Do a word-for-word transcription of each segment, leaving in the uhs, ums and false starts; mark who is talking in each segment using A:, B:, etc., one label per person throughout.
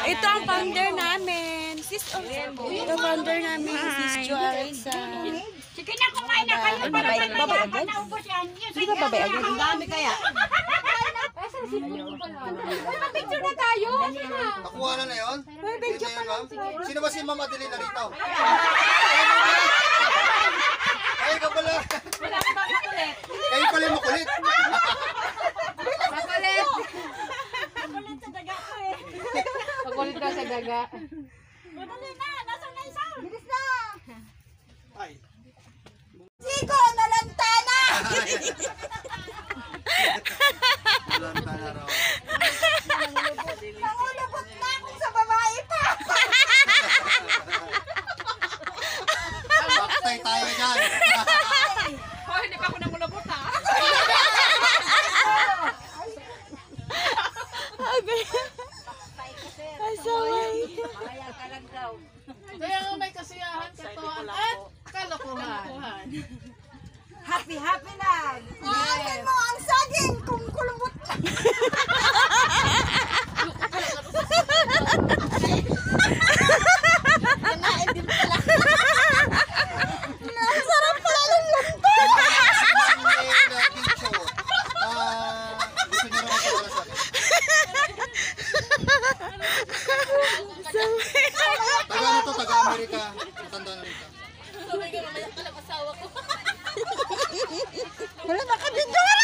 A: Ito ang founder namin. Sis, oh, ito founder namin, Sis Jo Arisa.
B: Sige na, kumain na kayo.
A: Ano, babay, babay agad? Hindi ba babay agad?
B: Ang dami kaya. Picture na tayo.
C: Nakuha na na yun? Dito yun, ma'am. Sino ba si Ma'am Adelina rito? Ay, ka pala.
B: Wala ka ba makulit?
C: Kayo pala yung makulit.
B: Makulit. Makulit sa daga ko eh.
D: Makulit ka sa daga.
B: Makulit na. Nasaan na isa? Bilis na.
C: Ay.
B: Chico, nalantana.
C: Nalantana raw.
B: Nangulubot na akong sa babae pa.
C: Baktay tayo dyan.
D: Oh, hindi pa ako namulabot ha.
A: Asaway.
D: Kaya nga may kasiyahan, katuhan at kalokohan.
B: Happy, happy na. Yes. Mo ang saging kung kulubot na. Nanain din pala. Ang sarap pala ng lumpa.
C: Gusto niyo naman pala sa akin. Taga ano to? Taga Amerika. Matanda na rin ka.
B: Wala nakabidyor.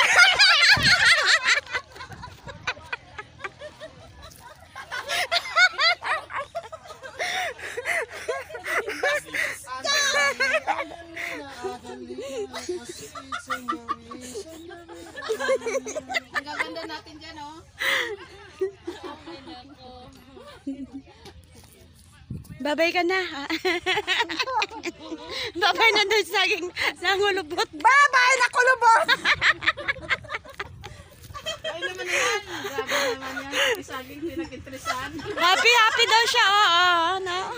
D: Ang gaganda natin dyan, oh.
A: Babay ka na. Babay na doon sa aking nangulubot.
B: Bye-bye na kulubot.
D: Ay naman yan. Grabe naman yan. Isaging pinag-interesan.
A: Happy, happy daw siya. Oo, oo, no?